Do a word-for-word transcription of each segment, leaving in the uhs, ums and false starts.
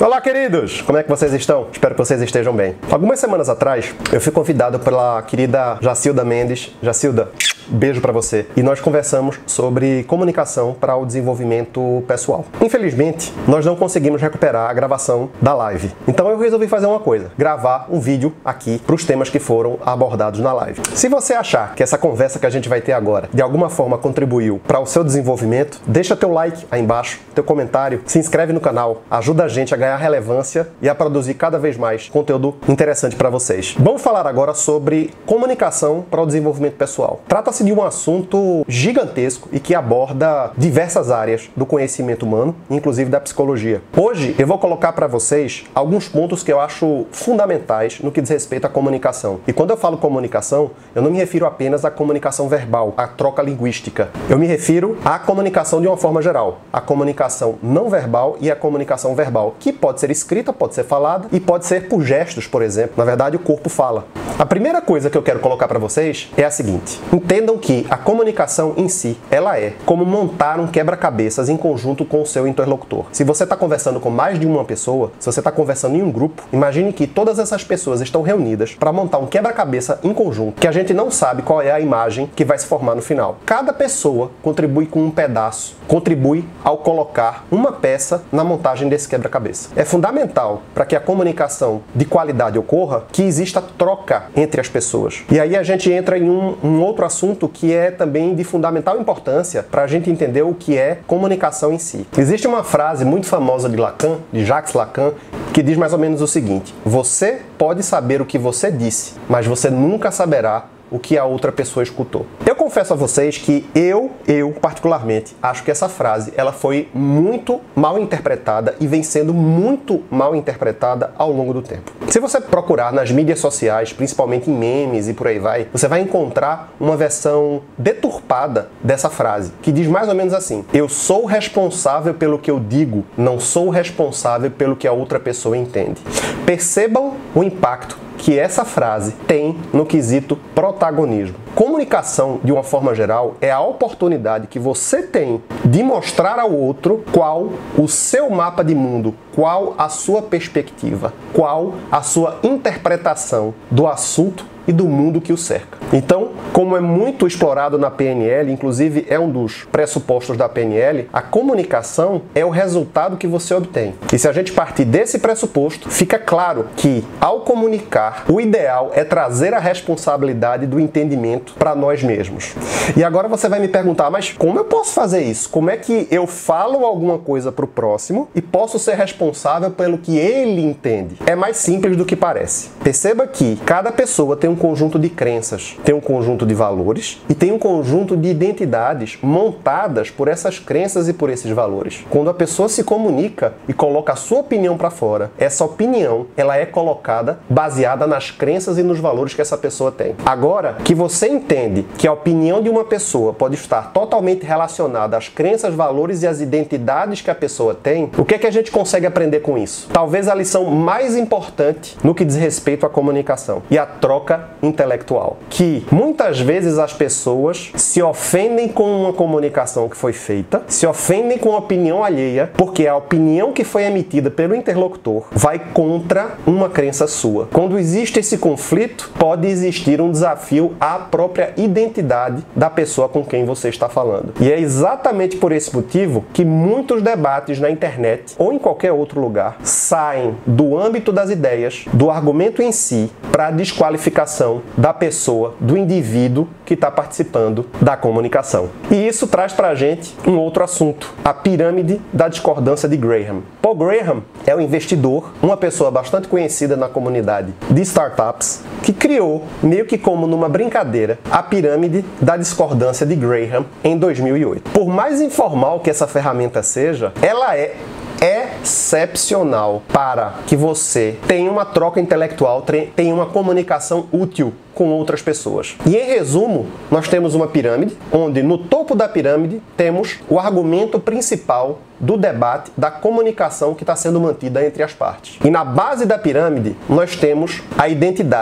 Olá, queridos! Como é que vocês estão? Espero que vocês estejam bem. Algumas semanas atrás, eu fui convidado pela querida Jacilda Mendes. Jacilda, beijo pra você. E nós conversamos sobre comunicação para o desenvolvimento pessoal. Infelizmente, nós não conseguimos recuperar a gravação da live. Então eu resolvi fazer uma coisa, gravar um vídeo aqui para os temas que foram abordados na live. Se você achar que essa conversa que a gente vai ter agora, de alguma forma contribuiu para o seu desenvolvimento, deixa teu like aí embaixo, teu comentário, se inscreve no canal, ajuda a gente a ganhar relevância e a produzir cada vez mais conteúdo interessante para vocês. Vamos falar agora sobre comunicação para o desenvolvimento pessoal. Trata-se de um assunto gigantesco e que aborda diversas áreas do conhecimento humano, inclusive da psicologia. Hoje eu vou colocar para vocês alguns pontos que eu acho fundamentais no que diz respeito à comunicação. E quando eu falo comunicação, eu não me refiro apenas à comunicação verbal, à troca linguística. Eu me refiro à comunicação de uma forma geral, a comunicação não verbal e a comunicação verbal, que pode ser escrita, pode ser falada e pode ser por gestos, por exemplo. Na verdade, o corpo fala. A primeira coisa que eu quero colocar para vocês é a seguinte: entendam que a comunicação em si, ela é como montar um quebra-cabeças em conjunto com o seu interlocutor. Se você está conversando com mais de uma pessoa, se você está conversando em um grupo, imagine que todas essas pessoas estão reunidas para montar um quebra-cabeça em conjunto, que a gente não sabe qual é a imagem que vai se formar no final. Cada pessoa contribui com um pedaço, contribui ao colocar uma peça na montagem desse quebra-cabeça. É fundamental para que a comunicação de qualidade ocorra que exista troca entre as pessoas. E aí a gente entra em um, um outro assunto que é também de fundamental importância para a gente entender o que é comunicação em si. Existe uma frase muito famosa de Lacan, de Jacques Lacan, que diz mais ou menos o seguinte: você pode saber o que você disse, mas você nunca saberá o que a outra pessoa escutou. Eu confesso a vocês que eu, eu particularmente, acho que essa frase ela foi muito mal interpretada e vem sendo muito mal interpretada ao longo do tempo. Se você procurar nas mídias sociais, principalmente em memes e por aí vai, você vai encontrar uma versão deturpada dessa frase, que diz mais ou menos assim: eu sou responsável pelo que eu digo, não sou responsável pelo que a outra pessoa entende. Percebam o impacto que essa frase tem no quesito protagonismo. Comunicação, de uma forma geral, é a oportunidade que você tem de mostrar ao outro qual o seu mapa de mundo, qual a sua perspectiva, qual a sua interpretação do assunto e do mundo que o cerca. Então, como é muito explorado na P N L, inclusive é um dos pressupostos da P N L, a comunicação é o resultado que você obtém. E se a gente partir desse pressuposto, fica claro que, ao comunicar, o ideal é trazer a responsabilidade do entendimento para nós mesmos. E agora você vai me perguntar, mas como eu posso fazer isso? Como é que eu falo alguma coisa para o próximo e posso ser responsável pelo que ele entende? É mais simples do que parece. Perceba que cada pessoa tem um conjunto de crenças, tem um conjunto de valores e tem um conjunto de identidades montadas por essas crenças e por esses valores. Quando a pessoa se comunica e coloca a sua opinião para fora, essa opinião ela é colocada baseada nas crenças e nos valores que essa pessoa tem. Agora, que você entende que a opinião de uma pessoa pode estar totalmente relacionada às crenças, valores e às identidades que a pessoa tem, o que é que a gente consegue aprender com isso? Talvez a lição mais importante no que diz respeito à comunicação e à troca intelectual, que muitas vezes as pessoas se ofendem com uma comunicação que foi feita, se ofendem com a opinião alheia, porque a opinião que foi emitida pelo interlocutor vai contra uma crença sua. Quando existe esse conflito, pode existir um desafio à própria identidade da pessoa com quem você está falando. E é exatamente por esse motivo que muitos debates na internet ou em qualquer outro lugar saem do âmbito das ideias, do argumento em si, para a desqualificação da pessoa, do indivíduo que está participando da comunicação. E isso traz para a gente um outro assunto, a pirâmide da discordância de Graham. Paul Graham é um investidor, uma pessoa bastante conhecida na comunidade de startups, que criou, meio que como numa brincadeira, a pirâmide da discordância de Graham em dois mil e oito. Por mais informal que essa ferramenta seja, ela é excepcional para que você tenha uma troca intelectual, tenha uma comunicação útil com outras pessoas. E em resumo, nós temos uma pirâmide, onde no topo da pirâmide temos o argumento principal do debate, da comunicação que está sendo mantida entre as partes. E na base da pirâmide, nós temos a identidade,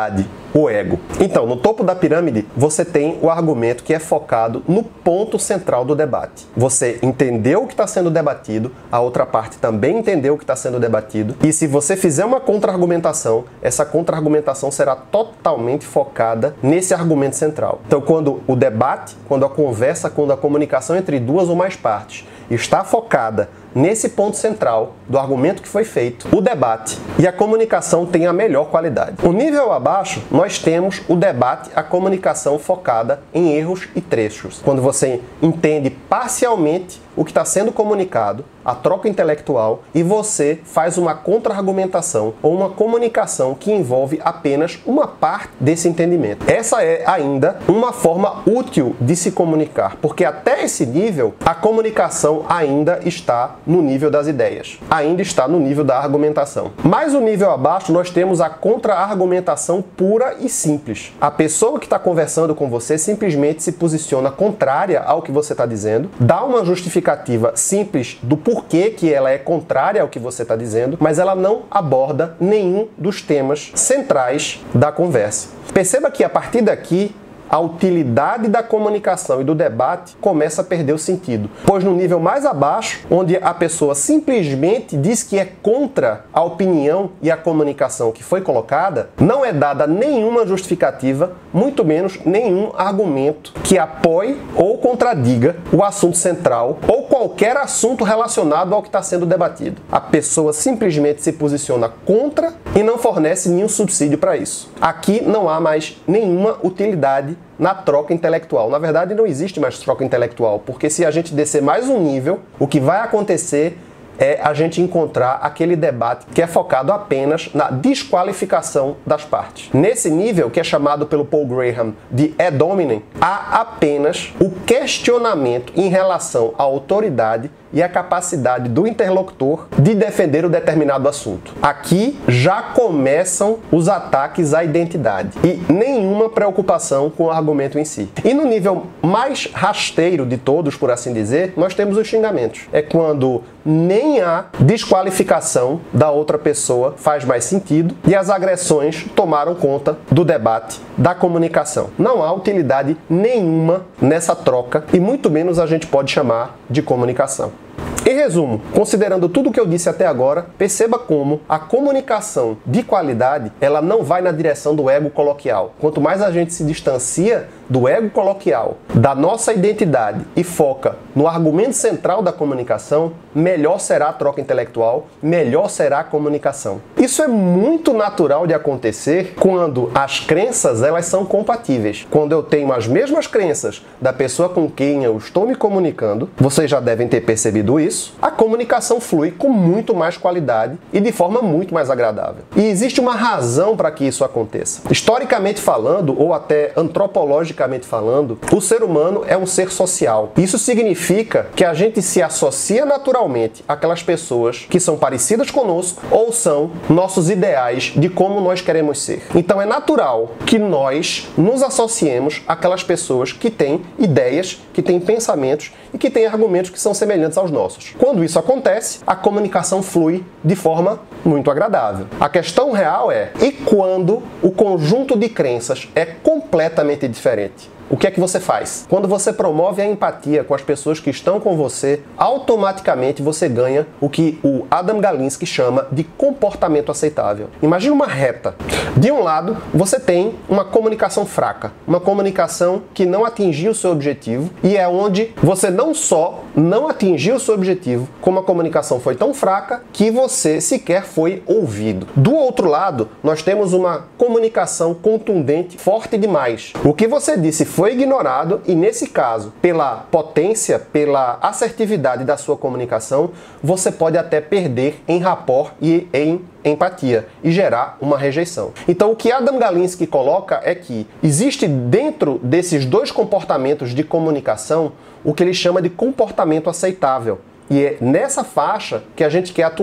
o ego. Então, no topo da pirâmide, você tem o argumento que é focado no ponto central do debate. Você entendeu o que está sendo debatido, a outra parte também entendeu o que está sendo debatido, e se você fizer uma contra-argumentação, essa contra-argumentação será totalmente focada nesse argumento central. Então, quando o debate, quando a conversa, quando a comunicação entre duas ou mais partes está focada nesse ponto central do argumento que foi feito, o debate e a comunicação tem a melhor qualidade. O nível abaixo, nós temos o debate, a comunicação focada em erros e trechos. Quando você entende parcialmente o que está sendo comunicado, a troca intelectual, e você faz uma contra-argumentação ou uma comunicação que envolve apenas uma parte desse entendimento. Essa é ainda uma forma útil de se comunicar, porque até esse nível a comunicação ainda está no nível das ideias, ainda está no nível da argumentação. Mas o nível abaixo nós temos a contra-argumentação pura e simples. A pessoa que está conversando com você simplesmente se posiciona contrária ao que você está dizendo, dá uma justificativa simples do porquê que ela é contrária ao que você está dizendo, mas ela não aborda nenhum dos temas centrais da conversa. Perceba que a partir daqui a utilidade da comunicação e do debate começa a perder o sentido. Pois no nível mais abaixo, onde a pessoa simplesmente diz que é contra a opinião e a comunicação que foi colocada, não é dada nenhuma justificativa, muito menos nenhum argumento que apoie ou contradiga o assunto central ou qualquer assunto relacionado ao que está sendo debatido. A pessoa simplesmente se posiciona contra e não fornece nenhum subsídio para isso. Aqui não há mais nenhuma utilidade na troca intelectual. Na verdade, não existe mais troca intelectual, porque se a gente descer mais um nível, o que vai acontecer é a gente encontrar aquele debate que é focado apenas na desqualificação das partes. Nesse nível, que é chamado pelo Paul Graham de ad hominem, há apenas o questionamento em relação à autoridade e a capacidade do interlocutor de defender o determinado assunto. Aqui já começam os ataques à identidade e nenhuma preocupação com o argumento em si. E no nível mais rasteiro de todos, por assim dizer, nós temos os xingamentos. É quando nem a desqualificação da outra pessoa faz mais sentido e as agressões tomaram conta do debate, da comunicação. Não há utilidade nenhuma nessa troca e muito menos a gente pode chamar de comunicação. Em resumo, considerando tudo o que eu disse até agora, perceba como a comunicação de qualidade, ela não vai na direção do ego coloquial. Quanto mais a gente se distancia do ego coloquial, da nossa identidade e foca no argumento central da comunicação, melhor será a troca intelectual, melhor será a comunicação. Isso é muito natural de acontecer quando as crenças elas são compatíveis. Quando eu tenho as mesmas crenças da pessoa com quem eu estou me comunicando, vocês já devem ter percebido isso, a comunicação flui com muito mais qualidade e de forma muito mais agradável. E existe uma razão para que isso aconteça. Historicamente falando, ou até antropologicamente falando, o ser humano é um ser social. Isso significa que a gente se associa naturalmente àquelas pessoas que são parecidas conosco ou são nossos ideais de como nós queremos ser. Então é natural que nós nos associemos àquelas pessoas que têm ideias, que têm pensamentos e que têm argumentos que são semelhantes aos nossos. Quando isso acontece, a comunicação flui de forma muito agradável. A questão real é, e quando o conjunto de crenças é completamente diferente? O que é que você faz? Quando você promove a empatia com as pessoas que estão com você, automaticamente você ganha o que o Adam Galinsky chama de comportamento aceitável. Imagina uma reta. De um lado, você tem uma comunicação fraca, uma comunicação que não atingiu o seu objetivo, e é onde você não só não atingiu o seu objetivo, como a comunicação foi tão fraca que você sequer foi ouvido. Do outro lado, nós temos uma comunicação contundente, forte demais. O que você disse foi foi ignorado e, nesse caso, pela potência, pela assertividade da sua comunicação, você pode até perder em rapport e em empatia e gerar uma rejeição. Então, o que Adam Galinsky coloca é que existe dentro desses dois comportamentos de comunicação o que ele chama de comportamento aceitável. E é nessa faixa que a gente quer atuar.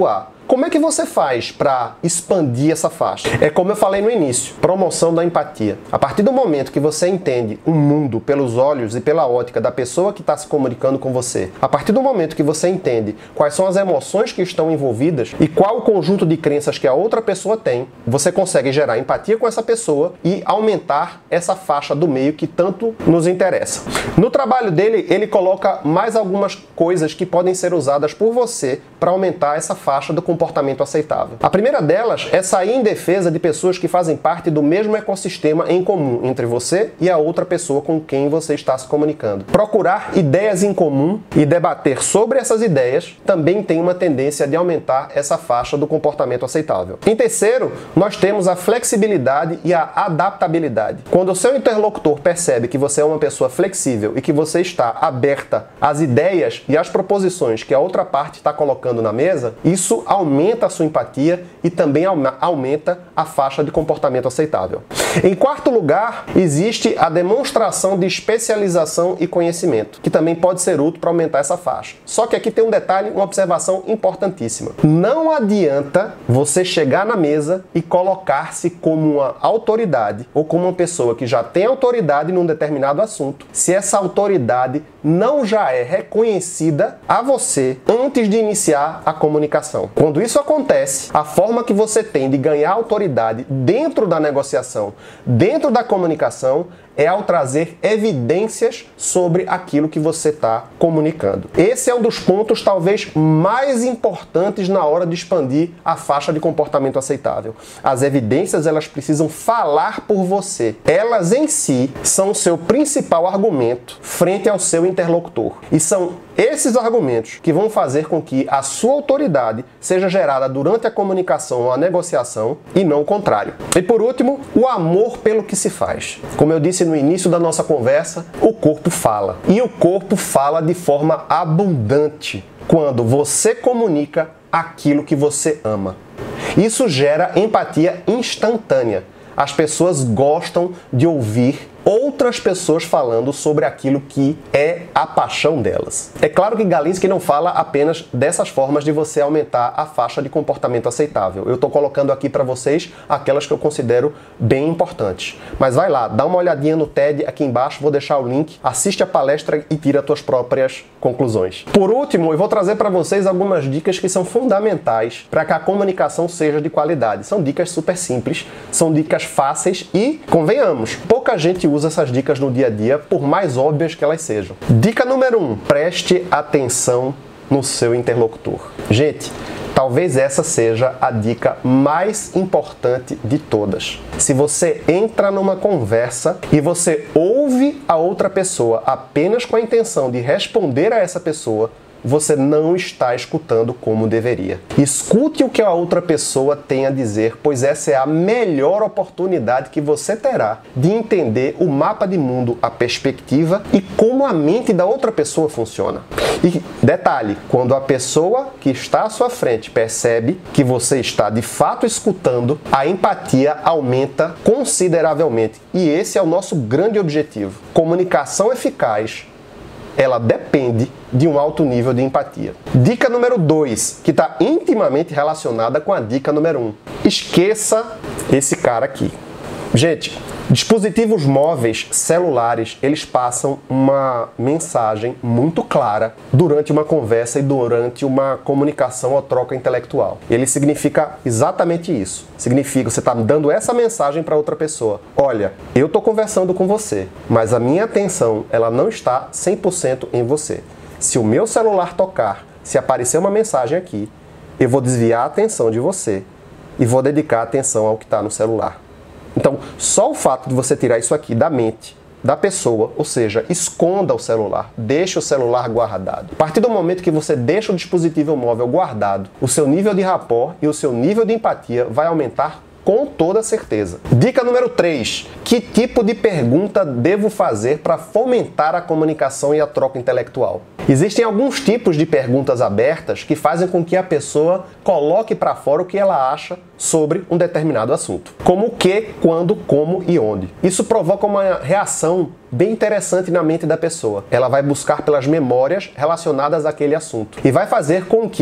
como é que você faz para expandir essa faixa? É como eu falei no início, promoção da empatia. A partir do momento que você entende o mundo pelos olhos e pela ótica da pessoa que está se comunicando com você, a partir do momento que você entende quais são as emoções que estão envolvidas e qual o conjunto de crenças que a outra pessoa tem, você consegue gerar empatia com essa pessoa e aumentar essa faixa do meio que tanto nos interessa. No trabalho dele, ele coloca mais algumas coisas que podem ser usadas por você para aumentar essa faixa do comportamento aceitável. A primeira delas é sair em defesa de pessoas que fazem parte do mesmo ecossistema em comum entre você e a outra pessoa com quem você está se comunicando. Procurar ideias em comum e debater sobre essas ideias também tem uma tendência de aumentar essa faixa do comportamento aceitável. Em terceiro, nós temos a flexibilidade e a adaptabilidade. Quando o seu interlocutor percebe que você é uma pessoa flexível e que você está aberta às ideias e às proposições que a outra parte está colocando na mesa, isso aumenta a sua empatia e também aumenta a faixa de comportamento aceitável. Em quarto lugar, existe a demonstração de especialização e conhecimento, que também pode ser útil para aumentar essa faixa. Só que aqui tem um detalhe, uma observação importantíssima. Não adianta você chegar na mesa e colocar-se como uma autoridade ou como uma pessoa que já tem autoridade num determinado assunto, se essa autoridade não já é reconhecida a você antes de iniciar a comunicação. Quando isso acontece, a forma que você tem de ganhar autoridade dentro da negociação, dentro da comunicação, é ao trazer evidências sobre aquilo que você está comunicando. Esse é um dos pontos talvez mais importantes na hora de expandir a faixa de comportamento aceitável. As evidências, elas precisam falar por você. Elas em si são o seu principal argumento frente ao seu interlocutor. E são esses argumentos que vão fazer com que a sua autoridade seja gerada durante a comunicação ou a negociação e não o contrário. E por último, o amor pelo que se faz. Como eu disse no início da nossa conversa, o corpo fala. E o corpo fala de forma abundante quando você comunica aquilo que você ama. Isso gera empatia instantânea. As pessoas gostam de ouvir outras pessoas falando sobre aquilo que é a paixão delas. É claro que Galinsky não fala apenas dessas formas de você aumentar a faixa de comportamento aceitável. Eu estou colocando aqui para vocês aquelas que eu considero bem importantes. Mas vai lá, dá uma olhadinha no TED aqui embaixo, vou deixar o link, assiste a palestra e tira as tuas próprias conclusões. Por último, eu vou trazer para vocês algumas dicas que são fundamentais para que a comunicação seja de qualidade. São dicas super simples, são dicas fáceis e, convenhamos, pouca gente usa essas dicas no dia a dia, por mais óbvias que elas sejam. Dica número um, preste atenção no seu interlocutor. Gente, talvez essa seja a dica mais importante de todas. Se você entra numa conversa e você ouve a outra pessoa apenas com a intenção de responder a essa pessoa, você não está escutando como deveria. Escute o que a outra pessoa tem a dizer, pois essa é a melhor oportunidade que você terá de entender o mapa de mundo, a perspectiva e como a mente da outra pessoa funciona. E detalhe, quando a pessoa que está à sua frente percebe que você está de fato escutando, a empatia aumenta consideravelmente. E esse é o nosso grande objetivo. Comunicação eficaz, ela depende de um alto nível de empatia. Dica número dois, que está intimamente relacionada com a dica número um. Esqueça esse cara aqui. Gente, dispositivos móveis, celulares, eles passam uma mensagem muito clara durante uma conversa e durante uma comunicação ou troca intelectual. Ele significa exatamente isso. Significa, você está dando essa mensagem para outra pessoa. Olha, eu estou conversando com você, mas a minha atenção, ela não está cem por cento em você. Se o meu celular tocar, se aparecer uma mensagem aqui, eu vou desviar a atenção de você e vou dedicar a atenção ao que está no celular. Então, só o fato de você tirar isso aqui da mente da pessoa, ou seja, esconda o celular, deixe o celular guardado. A partir do momento que você deixa o dispositivo móvel guardado, o seu nível de rapport e o seu nível de empatia vai aumentar com toda certeza. Dica número três. Que tipo de pergunta devo fazer para fomentar a comunicação e a troca intelectual? Existem alguns tipos de perguntas abertas que fazem com que a pessoa coloque para fora o que ela acha sobre um determinado assunto. Como o que, quando, como e onde. Isso provoca uma reação bem interessante na mente da pessoa. Ela vai buscar pelas memórias relacionadas àquele assunto e vai fazer com que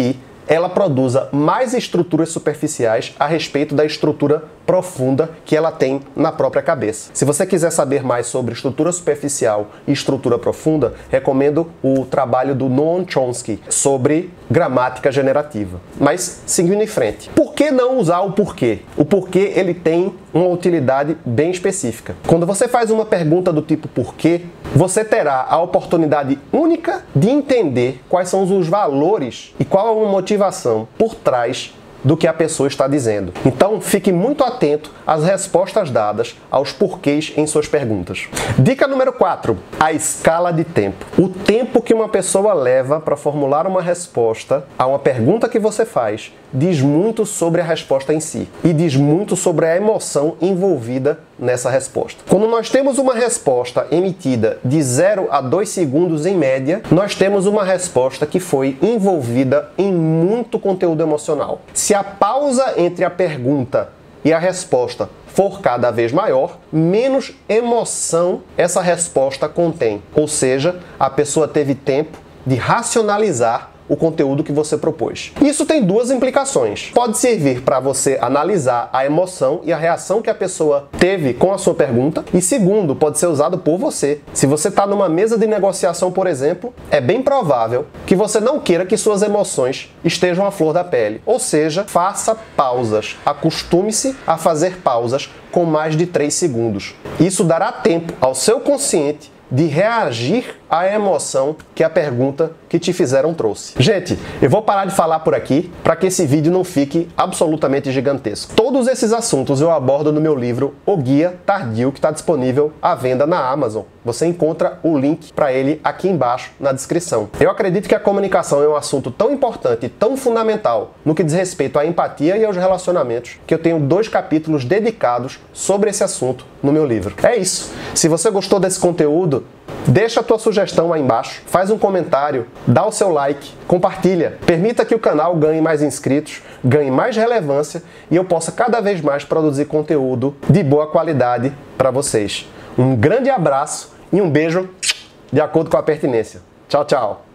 ela produza mais estruturas superficiais a respeito da estrutura profunda que ela tem na própria cabeça. Se você quiser saber mais sobre estrutura superficial e estrutura profunda, recomendo o trabalho do Noam Chomsky sobre gramática generativa. Mas, seguindo em frente, por que não usar o porquê? O porquê ele tem uma utilidade bem específica. Quando você faz uma pergunta do tipo porquê, você terá a oportunidade única de entender quais são os valores e qual é a motivação por trás do que a pessoa está dizendo. Então, fique muito atento às respostas dadas aos porquês em suas perguntas. Dica número quatro. A escala de tempo. O tempo que uma pessoa leva para formular uma resposta a uma pergunta que você faz diz muito sobre a resposta em si e diz muito sobre a emoção envolvida nessa resposta. Quando nós temos uma resposta emitida de zero a dois segundos em média, nós temos uma resposta que foi envolvida em muito conteúdo emocional. Se a pausa entre a pergunta e a resposta for cada vez maior, menos emoção essa resposta contém. Ou seja, a pessoa teve tempo de racionalizar o conteúdo que você propôs. Isso tem duas implicações. Pode servir para você analisar a emoção e a reação que a pessoa teve com a sua pergunta. E segundo, pode ser usado por você. Se você está numa mesa de negociação, por exemplo, é bem provável que você não queira que suas emoções estejam à flor da pele. Ou seja, faça pausas. Acostume-se a fazer pausas com mais de três segundos. Isso dará tempo ao seu consciente de reagir à emoção que a pergunta que te fizeram trouxe. Gente, eu vou parar de falar por aqui para que esse vídeo não fique absolutamente gigantesco. Todos esses assuntos eu abordo no meu livro O Guia Tardio, que está disponível à venda na Amazon. Você encontra o link para ele aqui embaixo na descrição. Eu acredito que a comunicação é um assunto tão importante e tão fundamental no que diz respeito à empatia e aos relacionamentos, que eu tenho dois capítulos dedicados sobre esse assunto no meu livro. É isso. Se você gostou desse conteúdo, deixa a tua sugestão aí embaixo, faz um comentário, dá o seu like, compartilha. Permita que o canal ganhe mais inscritos, ganhe mais relevância e eu possa cada vez mais produzir conteúdo de boa qualidade para vocês. Um grande abraço e um beijo de acordo com a pertinência. Tchau, tchau!